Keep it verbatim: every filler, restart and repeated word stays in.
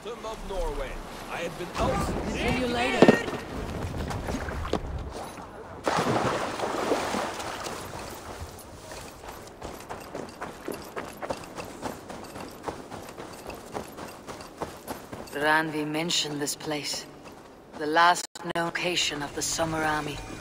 bottom of Norway. I have been out. See you later. Randvi mentioned this place. The last known location of the Summer Army.